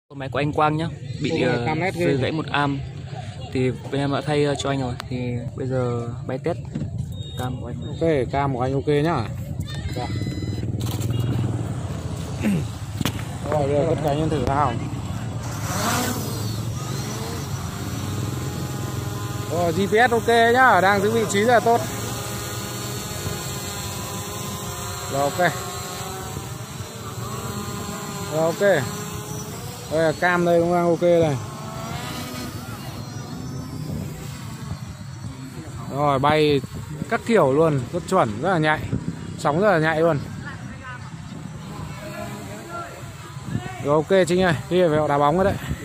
Máy của anh Quang nhá, bị rơi gãy một am thì bên em đã thay cho anh rồi, thì bây giờ bay test cam của anh. Ok, cam của anh ok nhá. Rồi đưa cất cánh lên thử nào. Rồi GPS ok nhá, đang giữ vị trí rất là tốt. Rồi ok. Rồi ok. Đây là cam đây cũng đang ok này. Rồi bay các kiểu luôn, rất chuẩn, rất là nhạy. Sóng rất là nhạy luôn. Rồi ok Trinh ơi, đi về đá bóng rồi đấy.